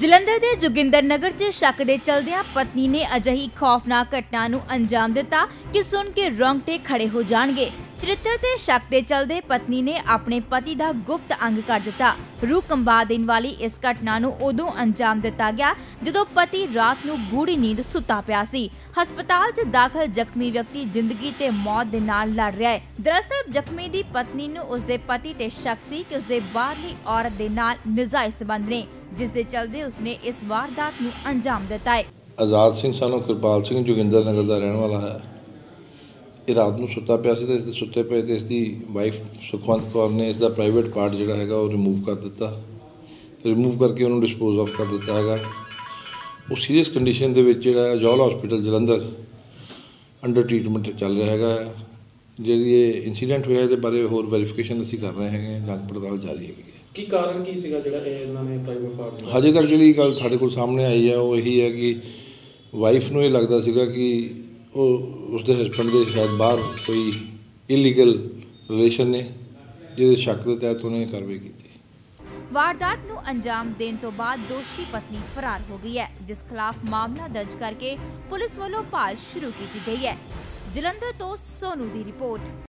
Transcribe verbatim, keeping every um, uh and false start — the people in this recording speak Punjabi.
ਜਲੰਧਰ ਦੇ ਜੋਗਿੰਦਰ ਨਗਰ 'ਚ ਸ਼ੱਕ ਦੇ ਚਲਦਿਆਂ ਪਤਨੀ ਨੇ ਅਜਿਹੀ ਖੌਫਨਾਕ ਘਟਨਾ ਨੂੰ ਅੰਜਾਮ ਦਿੱਤਾ ਕਿ ਸੁਣ ਕੇ ਰੋਂਗਟੇ ਖੜੇ ਹੋ ਜਾਣਗੇ। ਚਰਿੱਤਰ ਤੇ ਸ਼ੱਕ ਦੇ ਚਲਦੇ ਪਤਨੀ ਨੇ ਆਪਣੇ ਪਤੀ ਦਾ ਗੁਪਤ ਅੰਗ ਕੱਢ ਦਿੱਤਾ। ਰੂਹ ਕੰਬਾ ਦੇਣ ਵਾਲੀ ਇਸ ਘਟਨਾ ਨੂੰ ਉਦੋਂ ਅੰਜਾਮ ਦਿੱਤਾ ਗਿਆ ਜਦੋਂ ਪਤੀ ਰਾਤ ਨੂੰ ਗੂੜੀ ਨੀਂਦ ਸੁੱਤਾ ਪਿਆ ਸੀ। ਹਸਪਤਾਲ 'ਚ ਦਾਖਲ ਜ਼ਖਮੀ ਵਿਅਕਤੀ ਜ਼ਿੰਦਗੀ ਤੇ ਮੌਤ ਦੇ ਨਾਲ ਲੜ ਰਿਹਾ ਹੈ। ਦਰਅਸਲ ਜ਼ਖਮੀ ਦੀ ਪਤਨੀ ਨੂੰ ਉਸਦੇ ਪਤੀ ਤੇ ਸ਼ੱਕ ਸੀ ਕਿ ਉਸਦੇ ਬਾਹਰਲੀ ਔਰਤ ਦੇ ਨਾਲ ਨਜਾਇਜ਼ ਸੰਬੰਧ ਨੇ, ਜਿਸ ਦੇ ਚਲਦੇ ਉਸਨੇ ਇਸ ਵਾਰਦਾਤ ਨੂੰ ਅੰਜਾਮ ਦਿੱਤਾ ਹੈ। ਆਜ਼ਾਦ ਸਿੰਘ ਸਾਨੂੰ ਕਿਰਪਾਲ ਸਿੰਘ ਜੋਗਿੰਦਰ ਨਗਰ ਦਾ ਰਹਿਣ ਵਾਲਾ ਹੈ। ਇਹ ਰਾਤ ਨੂੰ ਸੁੱਤਾ ਪਿਆ ਸੀ ਤੇ ਇਸ ਦੇ ਸੁੱਤੇ ਪਏ ਤੇ ਇਸ ਦੀ ਵਾਈਫ ਸੁਖਵੰਤ ਕੌਰ ਨੇ ਇਸ ਦਾ ਪ੍ਰਾਈਵੇਟ ਪਾਰਟ ਜਿਹੜਾ ਹੈਗਾ ਉਹ ਰਿਮੂਵ ਕਰ ਦਿੱਤਾ ਤੇ ਰਿਮੂਵ ਕਰਕੇ ਉਹਨੂੰ ਡਿਸਪੋਜ਼ ਆਫ ਕਰ ਦਿੱਤਾ ਹੈਗਾ। ਉਹ ਸੀਰੀਅਸ ਕੰਡੀਸ਼ਨ ਦੇ ਵਿੱਚ ਜਿਹੜਾ ਜੌਲ ਹਸਪੀਟਲ ਜਲੰਧਰ ਅੰਡਰ ਟ੍ਰੀਟਮੈਂਟ ਚੱਲ ਰਿਹਾ ਹੈਗਾ। ਜਿਹੜੀ ਇਹ ਇਨਸੀਡੈਂਟ ਹੋਇਆ ਇਹਦੇ ਬਾਰੇ ਹੋਰ ਵੈਰੀਫਿਕੇਸ਼ਨ ਅਸੀਂ ਕਰ ਰਹੇ ਹੈਗੇ, ਜਾਂਚ ਪੜਤਾਲ ਜਾਰੀ ਹੈਗੀ। ਕੀ ਕਾਰਨ ਕੀ ਸੀਗਾ ਜਿਹੜਾ ਇਹ ਇਹਨਾਂ ਨੇ ਪ੍ਰਾਈਵੇਟ ਪਾਰਟ? ਹਜੇ ਤੱਕ ਜਿਹੜੀ ਗੱਲ ਸਾਡੇ ਕੋਲ ਸਾਹਮਣੇ ਆਈ ਹੈ ਉਹ ਇਹੀ ਹੈ ਕਿ ਵਾਈਫ ਨੂੰ ਇਹ ਲੱਗਦਾ ਸੀਗਾ ਕਿ ਉਹ ਉਸਦੇ ਹਸਬੈਂਡ ਦੇ ਸ਼ਾਇਦ ਬਾਹਰ ਕੋਈ ਇਲੀਗਲ ਰਿਲੇਸ਼ਨ ਨੇ, ਜਿਹਦੇ ਸ਼ੱਕ ਦੇ ਤਹਿਤ ਉਹਨੇ ਕਾਰਵਾਈ ਕੀਤੀ। ਵਾਰਦਾਤ ਨੂੰ ਅੰਜਾਮ ਦੇਣ ਤੋਂ ਬਾਅਦ ਦੋਸ਼ੀ ਪਤਨੀ ਫਰਾਰ ਹੋ ਗਈ ਹੈ, ਜਿਸ ਖਿਲਾਫ ਮਾਮਲਾ ਦਰਜ ਕਰਕੇ ਪੁਲਿਸ ਵੱਲੋਂ ਭਾਲ ਸ਼ੁਰੂ ਕੀਤੀ ਗਈ ਹੈ। ਜਲੰਧਰ ਤੋਂ ਸੋਨੂ ਦੀ ਰਿਪੋਰਟ।